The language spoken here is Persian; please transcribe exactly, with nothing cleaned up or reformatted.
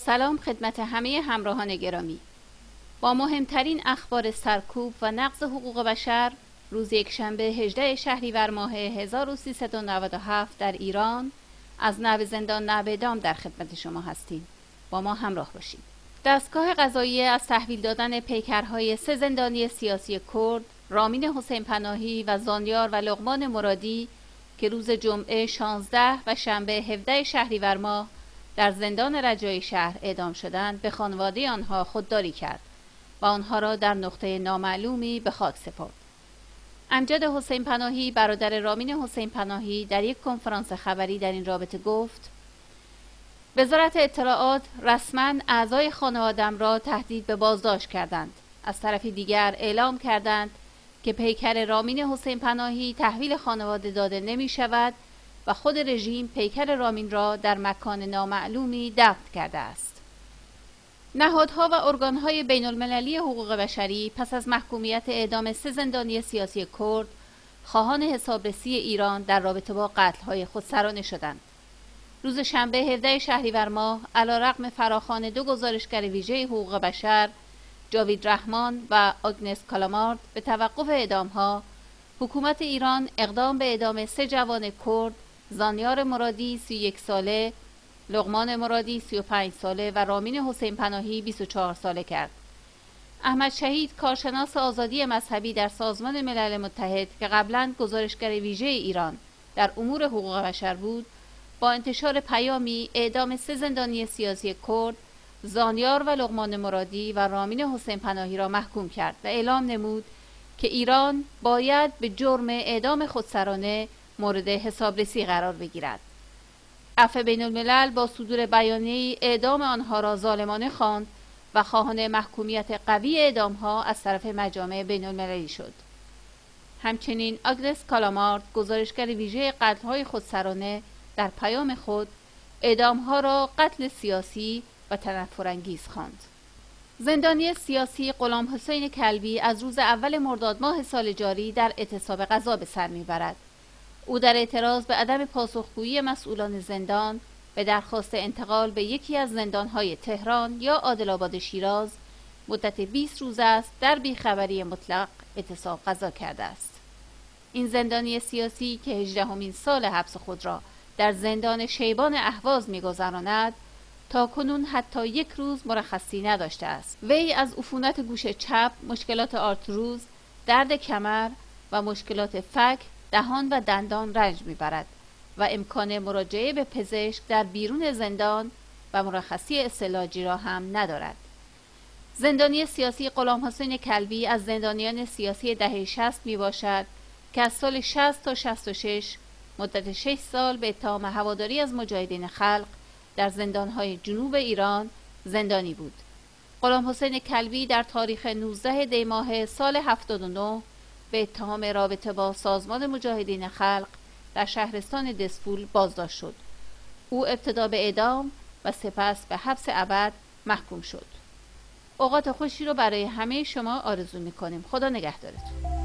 سلام خدمت همه همراهان گرامی. با مهمترین اخبار سرکوب و نقض حقوق بشر روز یکشنبه هجدهم شهریور ماه هزار و سیصد و نود و هفت در ایران از نو زندان نو اعدام در خدمت شما هستیم. با ما همراه باشید. دستگاه قضایی از تحویل دادن پیکرهای سه زندانی سیاسی کرد، رامین حسین پناهی و زانیار و لقمان مرادی که روز جمعه شانزده و شنبه هفدهم شهریور ماه در زندان رجایی شهر اعدام شدند، به خانواده آنها خودداری کرد و آنها را در نقطه نامعلومی به خاک سپرد. امجد حسین پناهی برادر رامین حسین پناهی در یک کنفرانس خبری در این رابطه گفت: وزارت اطلاعات رسما اعضای خانواده‌ام را تهدید به بازداشت کردند. از طرف دیگر اعلام کردند که پیکر رامین حسین پناهی تحویل خانواده داده نمی شود و خود رژیم پیکر رامین را در مکان نامعلومی دفن کرده است. نهادها و ارگانهای بین المللی حقوق بشری پس از محکومیت اعدام سه زندانی سیاسی کرد خواهان حسابرسی ایران در رابطه با قتل‌های خودسرانه شدند. روز شنبه هفدهم شهریور ماه علیرغم فراخوان دو گزارشگر ویژه حقوق بشر، جاوید رحمان و آگنس کالامارد، به توقف اعدام‌ها، حکومت ایران اقدام به اعدام سه جوان کرد، زانیار مرادی سی و یک ساله، لقمان مرادی سی و پنج ساله و رامین حسین پناهی بیست و چهار ساله کرد. احمد شهید، کارشناس آزادی مذهبی در سازمان ملل متحد که قبلاً گزارشگر ویژه ایران در امور حقوق بشر بود، با انتشار پیامی اعدام سه زندانی سیاسی کرد، زانیار و لقمان مرادی و رامین حسین پناهی را محکوم کرد و اعلام نمود که ایران باید به جرم اعدام خودسرانه مورد حسابرسی قرار بگیرد. عفو بین الملل با صدور بیانیه‌ای اعدام آنها را ظالمانه خواند و خواهان محکومیت قوی اعدام‌ها از طرف مجامع بین المللی شد. همچنین آگنس کالامارد، گزارشگر ویژه قتل‌های خودسرانه، در پیام خود اعدام‌ها را قتل سیاسی و تنفرانگیز خواند. زندانی سیاسی غلام حسین کلبی از روز اول مرداد ماه سال جاری در اعتصاب قضا به سر میبرد. او در اعتراض به عدم پاسخگویی مسئولان زندان به درخواست انتقال به یکی از زندان‌های تهران یا عادل‌آباد شیراز مدت بیست روز است در بیخبری مطلق اعتصاب قضا کرده است. این زندانی سیاسی که هجدهمین سال حبس خود را در زندان شیبان اهواز می‌گذراند، تا کنون حتی یک روز مرخصی نداشته است. وی از عفونت گوش چپ، مشکلات آرتروز، درد کمر و مشکلات فک، دهان و دندان رنج میبرد و امکان مراجعه به پزشک در بیرون زندان و مرخصی استعلاجی را هم ندارد. زندانی سیاسی غلام حسین کلبی از زندانیان سیاسی دهه شصت می باشد که از سال شصت تا شصت و شش مدت شش سال به اتهام هواداری از مجاهدین خلق در زندانهای جنوب ایران زندانی بود. غلام حسین کلبی در تاریخ نوزدهم دی ماه سال هفتاد و نه به اتهام رابطه با سازمان مجاهدین خلق در شهرستان دسفول بازداشت شد. او ابتدا به اعدام و سپس به حبس ابد محکوم شد. اوقات خوشی رو برای همه شما آرزو می‌کنیم. خدا نگهدارتون.